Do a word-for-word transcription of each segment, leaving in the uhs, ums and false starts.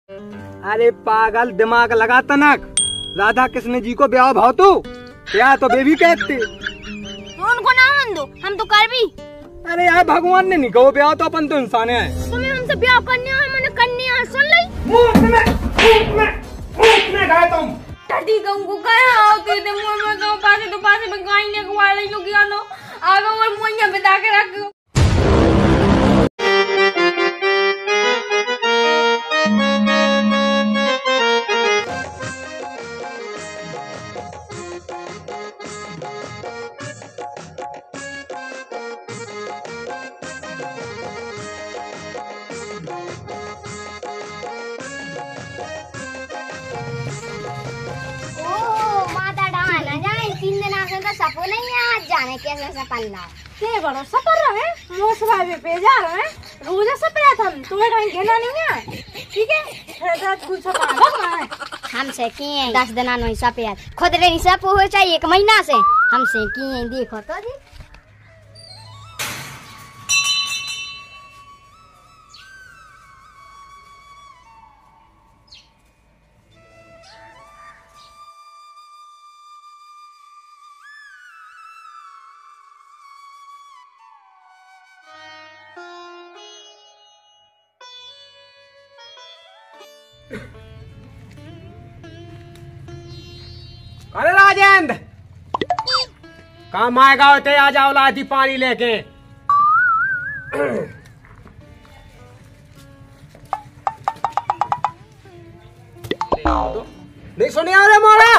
अरे पागल दिमाग लगा तनक, राधा कृष्ण जी को ब्याह भाव तू या तो बेबी कहते तो उनको ना मान दो, हम तो कर भी। अरे यार भगवान ने नहीं कहो ब्याह, तो अपन तो इंसान है। तुम्हें हमसे ब्याह करने है, मैंने करने है, सुन ली। मुंह में मुंह में मुंह में गए तुम। दादी तुमको कहा होती थे मुंह में तो पासे तो पासे में गाय ने वाले जो किया नो आगे और मुंह में बता के रखो। सपो नहीं है आज जाने कैसे सपना के बड़ो सपर रहे मोसवा पे जा रहे रोज सपया था हम तुम्हें कहीं घेना नहीं है। ठीक है फिर कुछ सपना हमसे किए दस दिन नहीं सपया खुद रे नहीं सप हो चाहिए एक महीना से हमसे किए देखो तो जी। अरे राजेंद्र काम आएगा होते आ जाओ लाती पानी लेके। नहीं सुनिए अरे मोरा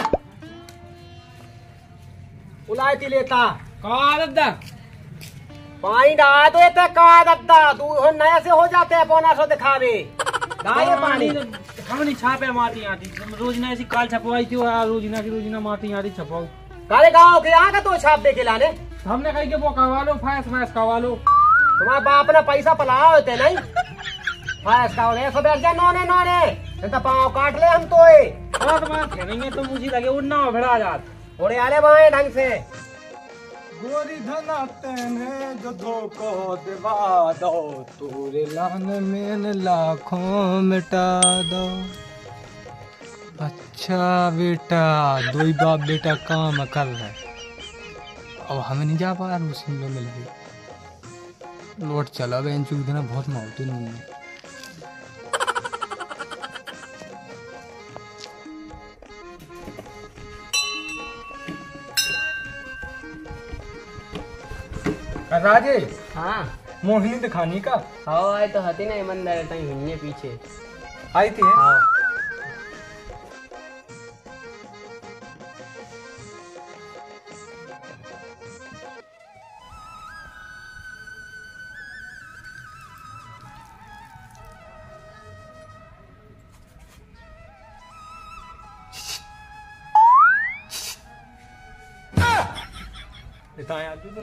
उलाती लेता कहा दद्दा पानी डाल तो ये कहा दद्दा तू नया से हो जाते हैं पौना सौ दिखावे दाए पानी हम नहीं छापे मारती आती रोजना ऐसी काल छपवाई थी और रोजना की रोजना मारती आती छपाओ काले गांव के यहाँ का तो छाप दे के लाने हमने कही के वो करवा लो फैस फैस करवा लो तुम्हारे बाप ने पैसा पलाया होते नहीं फैस का सब बैठ जाए नौने नौने तो पाँव काट ले हम तो खेलेंगे तो मुझे लगे उड़ना भिड़ा जात ओरे आले बाएं ढंग से गोरी धना तेने जो धोखो दिवा दो तोरे लान में लाखों मिटा दो। अच्छा बेटा दो ही बाप बेटा काम कर रहे अब हमें नहीं जा पा रहा उसी में मिल गई लौट चला बहन चूक देना बहुत मालतू नहीं। राजे हाँ मोहिनी दिखानी का हाँ आए तो हती ना मंदिर तई हिन्ने पीछे आई थी हाँ इतना याद तो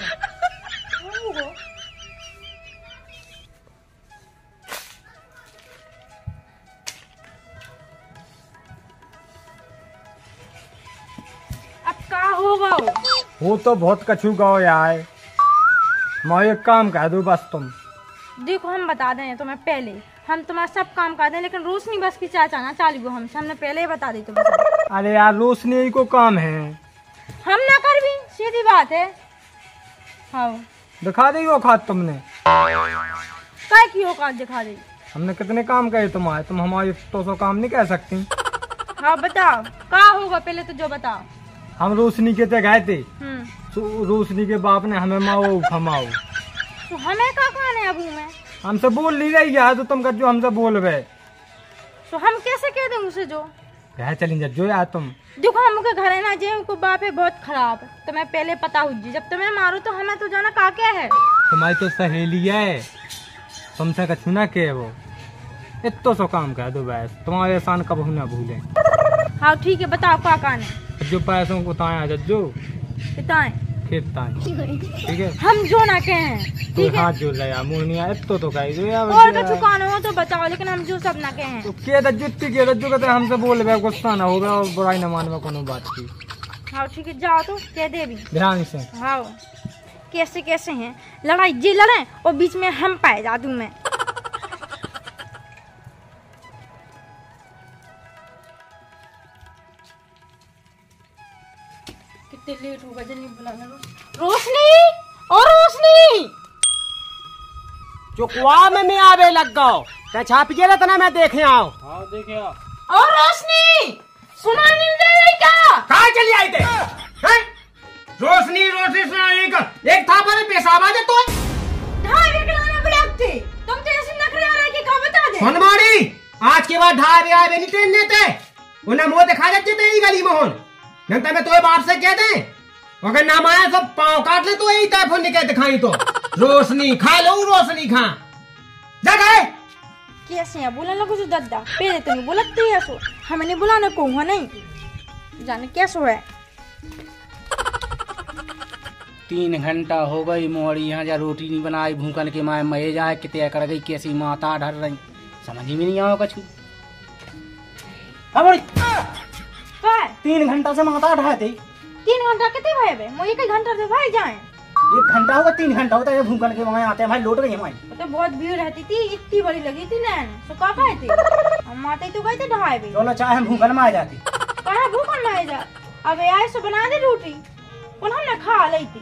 अब क्या होगा वो तो बहुत कछू गाओ यार मैं एक काम कह दूं बस तुम देखो हम बता दें तुम्हें पहले हम तुम्हारा सब काम कर दें लेकिन रोशनी बस की चाचा ना चालू हम हमने पहले ही बता दी तुम। अरे यार रोशनी को काम है हम ना कर भी सीधी बात है। हाँ दिखा दी वो खाद तुमने क्या की औकात दिखा दी हमने कितने काम करे तुम्हारे तुम हमारे तो सौ काम नहीं कह सकती। हाँ बताओ क्या होगा पहले तो जो बताओ। हम रोशनी के ते गए थे हम्म तो रोशनी के बाप ने हमें माओ खमाओ तो हमें क्या कहने अबू में हमसे बोल नहीं रही है तो तुम कर जो हमसे बोल रहे तो हम कैसे कह दें उसे जो कह चलेंगे जो यार तुम देखो हमके घर है ना जे उनको बाप है बहुत खराब तो मैं पहले पता हुई जब तुम्हें मारो तो हमें तो जाना का क्या है तुम्हारी तो सहेली है तुमसे कछु ना के वो इतो सो काम कह दो बस तुम्हारे एहसान कब ना भूले। हाँ ठीक है बताओ क्या कान है जो पैसों को ताया जो बताएं खेत ताए ठीक है हम जो ना कहे हैं तो ठीक है हाथ जोड़ रहा मुनिया इतो तो कह दो यार और का चुकाना हो तो बताओ लेकिन हम जो सब ना कहे हैं तो के दज्जुती के दज्जू कहते हमसे बोल रहे गुस्सा ना होगा और बुराई न मानवा कोनो बात की। हाँ ठीक है जाओ तो कह दे भी ध्यान से। हाँ कैसे कैसे हैं लड़ाई जी लड़े और बीच में हम पाए जादू में कितने लेट होगा जल्दी बुलाना। रोशनी और रोशनी चुकवा में मैं आवे लग गो ते छापिए रहता मैं देखे आओ। हाँ देखे आओ। और रोशनी सुना नहीं दे रही क्या? कहाँ चली आई थे? हैं? रोशनी रोशनी सुनाई का एक था पर पेशाब आ जाता है। ढाई बजे लाने बुलाते तुम तो ऐसे नखरे आ रहे कि कहाँ बता दे। सुन मारी आज के बाद ढाई बजे आवे नहीं ट्रेन नेते उन्हें मुँह दिखा देते थे ये गली में होन जनता में तो बाप से कह दे अगर ना माया सब पाँव काट ले तो यही टाइफोन निकल दिखाई तो रोशनी खा लो रोशनी खा जगह कैसे है बोला लगो जो दद्दा पहले तो नहीं बोलते है सो हमें नहीं बुलाने को हुआ नहीं जाने कैसो है। तीन घंटा हो गई मोड़ी यहाँ जा रोटी नहीं बनाई भूखन के माए मये जाए कितने कर गई कैसी माता ढर रही समझ में नहीं आओ कछु। अब तीन घंटा से माता ढाते तीन घंटा कितने भाई बे मुझे एक घंटा से भाई जाए एक घंटा होगा तीन घंटा होता है भूखन के माए आते हैं भाई लौट गई हमारी। तो बहुत भीड़ रहती थी इतनी बड़ी लगी थी नैन तो का खाए थे हम माते तो गए थे ढाई बजे चलो चाहे हम भूखन में आ जाती कहा भूखन में आ जा अब आए सो बना दे रोटी उन्होंने खा ली थी।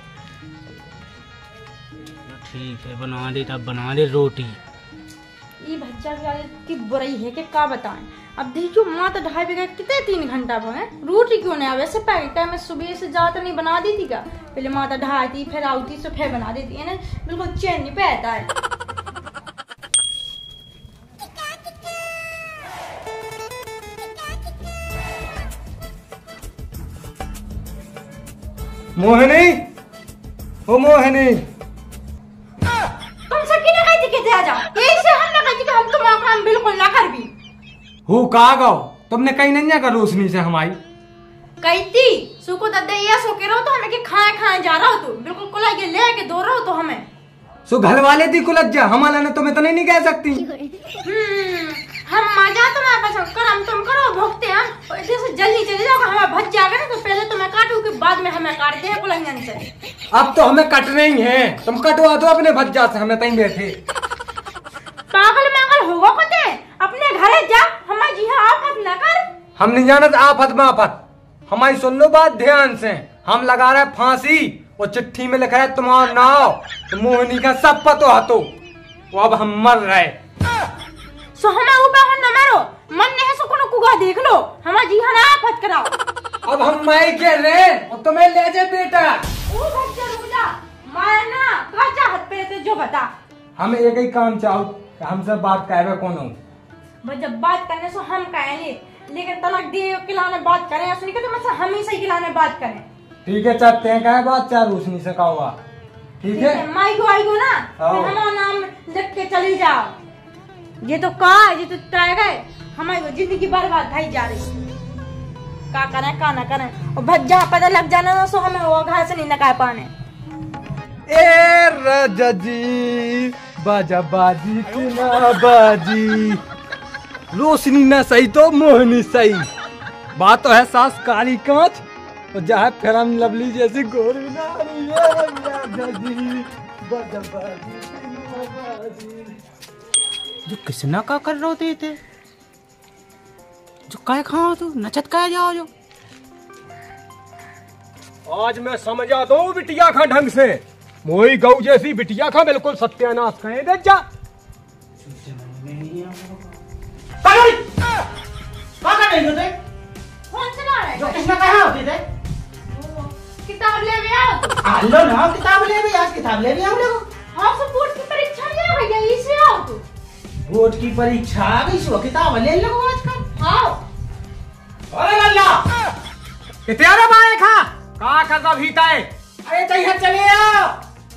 ठीक है बना दे तब बना दे रोटी। ये भज्जा की बुराई है कि क्या बताएं अब देखियो माँ तो ढाई बजे कितने तीन घंटा पर है रोटी क्यों नहीं आवे से पहले टाइम में सुबह से जाकर नहीं बना दी थी क्या पहले माता ढाई थी फिर आती तो फिर बना देती है ना बिल्कुल चैन नहीं पैदा है। मोहिनी ओ मोहिनी तुम सब की कही थी कि आ जाओ यही से हम ना कही कि हम तुम्हारा काम बिल्कुल ना कर भी हु कहा गो तुमने कहीं नहीं कर रोशनी से हमारी कही थी सुको दद्दा ये सो के रहो तो हमें के खाए खाए जा रहा हो तू बिल्कुल कुला के ले के दो रहो तो हमें सो घर वाले थी कुलज्जा हमारा ने तुम इतना नहीं कह सकती। हम्म हम मजा तुम्हारे पास कर हम तुम करो भोगते हैं और जैसे जल्दी चले जाओ हमें भज जाएगा ना तो पहले तुम्हें काटू के बाद में हमें काट दे कुलंगन से। अब तो हमें कटने ही है तुम कटवा दो अपने भज्जा से हमें तहीं बैठे पागल मागल होगा कते अपने घरे जा हमारे जी हाँ आफत ना कर। हम नहीं जानत आफत में आफत हमारी सुन लो बात ध्यान से हम लगा रहे फांसी और चिट्ठी में लिखा है तुम्हारा नाव तो मोहिनी का सब पतो हतो वो अब हम मर रहे सो हमें ऊपर न मारो मन नहीं सो कोनो कुगा देख लो हमारे जी हाँ आफत कराओ। अब हम माई के रहे और तुम्हें ले जाए बेटा ओ बच्चा रुक जा मारना का चाहत पे से जो बता हमें एक ही काम चाहो हमसे बात करे कौन हो बस जब बात करने सो हम कहेंगे लेकिन तलाक दे किलाने बात करें सुनी के तो मतलब हम ही सही किलाने बात करें। ठीक है चाहते हैं क्या बात चार रोशनी से कहा हुआ ठीक है माई को आई को ना हमारा नाम लिख के चली जाओ ये तो का ये तो तय गए हमारी जिंदगी बर्बाद भाई जा रही का करें का ना करें और भज जहाँ पता लग जाना ना सो हमें वो घर से नहीं निकाल पाने। ए राजा जी बाजा बाजी की ना बाजी रोशनी ना सही तो मोहिनी सही बात तो है सास काली कांच और जहाँ फिर हम लवली जैसी गोरी नारी राजा जी बाजा बाजी की ना बाजी। जो किसना का कर रहे थे जो काय खाओ तू नचत काय जाओ जो आज मैं समझा दो बिटिया खा ढंग से मोई गऊ जैसी बिटिया खा बिल्कुल सत्यानाश कहे दे जा फोन चला रहे जो किसने कहा होते थे किताब ले भी आओ तो आलो ना किताब ले भी आज किताब ले भी हम लोग हाँ सब बोर्ड की परीक्षा ले आ गई इसे आओ तो बोर्ड की परीक्षा आ गई सो किताब ले लो आजकल आओ अरे लल्ला कितने बाए खा का का भीता है अरे तैयार चले आओ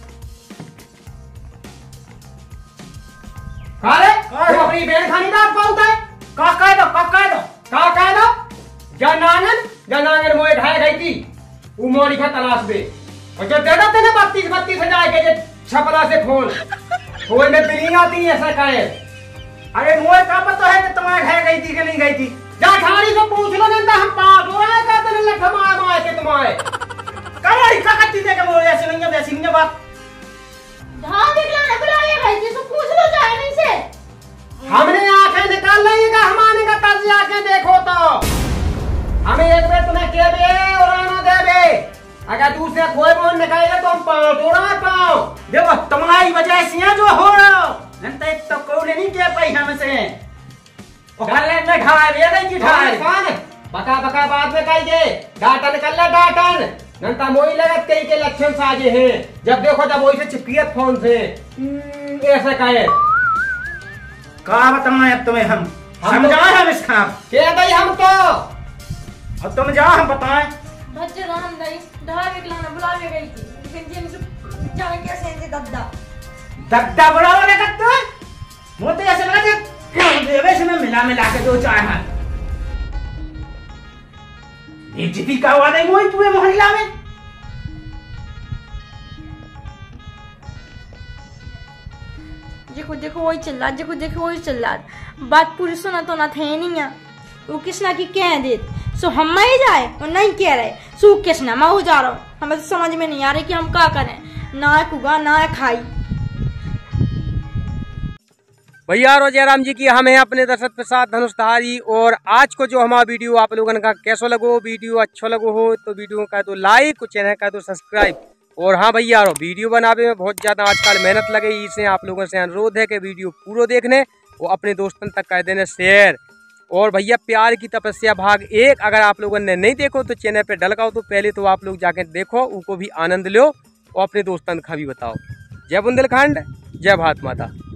काले तुम अपनी बेड़ खानी दाग पाउता है का कह दो का कह दो का कह दो जनानन जनानन मोए ढाई गई थी वो मोरी का तलाश दे और जो दे दो तेने बत्तीस बत्तीस हजार के छपरा से फोन फोन में बिलिंग आती है ऐसा कहे अरे मोए का पता है कि तुम्हारे घर गई थी कि नहीं गई थी जा ठाड़ी से पूछ लो नहीं हम पास हो रहे का तेरे लख मार मार के तुम्हारे कमाई का कत्ती दे के बोल ऐसे नहीं है वैसी नहीं है बात ध्यान दिलाने बुलाए भाई जी से पूछ लो जाए नहीं से हमने आंखें निकाल ली का हमारे का तर्ज आके देखो तो हमें एक बार तुम्हें कह दे और आना दे दे से कोई मोहन निकाले तो हम पाँव तोड़ा पाँव। देखो तुम्हारी वजह से जो हो रहा नहीं तो कौन नहीं कह पाई हमसे गले में ढाई ये नहीं की ढाई बका बका बाद में कहिए डाटन कर ला डाटन नंता मोई लगत कई के लक्षण साजे हैं। जब देखो जब वही से चिपकियत फोन से ऐसे कहे का बताएं अब तुम्हें हम समझाएं हम इसका के भाई हम तो अब तुम जाओ हम बताएं भज्जे राम दई ढाई निकलाने बुलावे गई थी लेकिन जिन जो जाने कैसे ऐसे दद्दा दद्दा बुलाओ रे कत्ते मोते ऐसे लगा जे देवे से में मिला मिला के दो चाय हाथ इज्जती का हुआ नहीं मोई पूरे मोहल्ला में। देखो देखो वही चिल्ला देखो देखो वही चिल्ला बात पूरी सुना तो ना थे नहीं है वो किसना की कह दे सो हम ही जाए और नहीं कह रहे सो किसना मैं हो जा रहा हूँ हमें तो समझ में नहीं आ रही कि हम क्या करें ना कुगा ना खाई। भैया रो जयराम जी की हम हैं अपने दर्शक के साथ धनुषधारी। और आज को जो हमारा वीडियो आप लोगों का कैसा लगो वीडियो अच्छा लगो हो तो वीडियो का तो लाइक चैनल का तो सब्सक्राइब। और हाँ भैया रो वीडियो बनाने में बहुत ज़्यादा आजकल मेहनत लगे इसे आप लोगों से अनुरोध है कि वीडियो पूरा देखने और अपने दोस्तों तक कर देने शेयर। और भैया प्यार की तपस्या भाग एक अगर आप लोगों ने नहीं देखो तो चैनल पे डलकाओ तो पहले तो आप लोग जाके देखो उनको भी आनंद लो और अपने दोस्तों का भी बताओ। जय बुंदेलखंड जय भारत माता।